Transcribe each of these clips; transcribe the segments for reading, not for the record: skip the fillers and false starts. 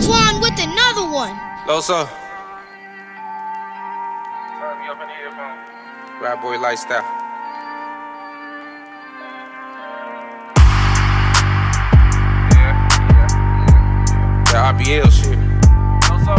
Twan with another one. Loso. Rackboy lifestyle. That RBL shit. Loso.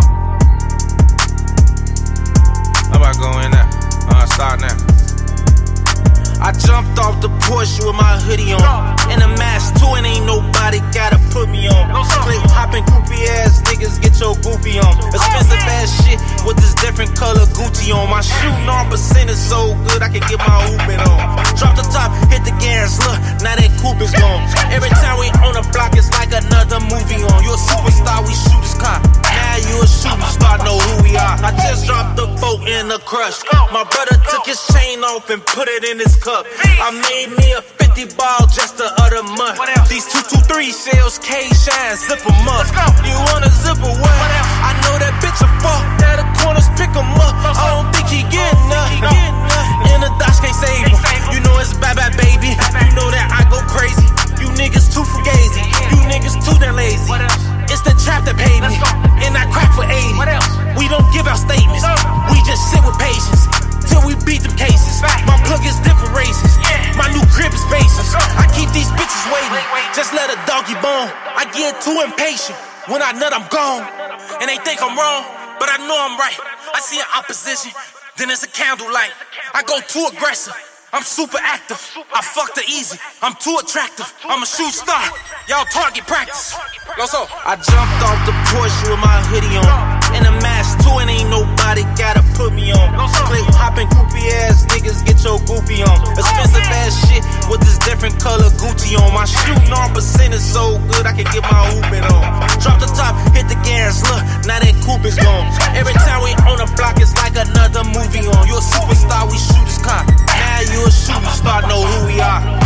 I'm about to go in there. Start now. I jumped off the Porsche with my hoodie on, and a mask too, and ain't nobody gotta put me on. Click hopping goofy ass niggas, get your goofy on. Expensive ass shit with this different color Gucci on. My shooting on percent is so good I can get my hoopin' on. Drop the top, hit the gas, look, now that coupe is gone. Every time we on the block, it's like another movie on. You a superstar, we shoot this car. Now you a shooting star, know who we are. I just dropped the boat in the crush. My brother took his chain off and put it in his cup. I made me a 50 ball just the other month. These 223 shells, K shine, zip 'em up. You wanna zip away? I know that bitch a fuck. At the corners, pick 'em up. I don't think he getting nothing. In the Dodge can't save him. You know it's bad, bad, baby. You know that I go crazy. You niggas too fugazi. You niggas too damn lazy. It's the trap that paid me, and I crack for 80. We don't give out statements. We just sit with patience till we beat them cases. My plug is different races. My new crib is spacious. I keep these bitches waiting. Just let a doggy bone. I get too impatient. When I nut, I'm gone. And they think I'm wrong, but I know I'm right. I see an opposition, then it's a candlelight. I go too aggressive. I'm super active. I fuck the easy. I'm too attractive. I'm a shoot star. Y'all target practice. Loso. I jumped off the Porsche with my hoodie on, and a mask too, and ain't nobody gotta put me on. Click hopping goofy ass niggas, get your goofy on. Expensive ass shit with this different color Gucci on. My shooting on percent is so good I can get my hoopin' on. Drop the top, hit the gas, look, now that coupe is gone. Every time we on the block, it's like another movie on. You a superstar, we shoot this car. Now you a shooting star, know who we are.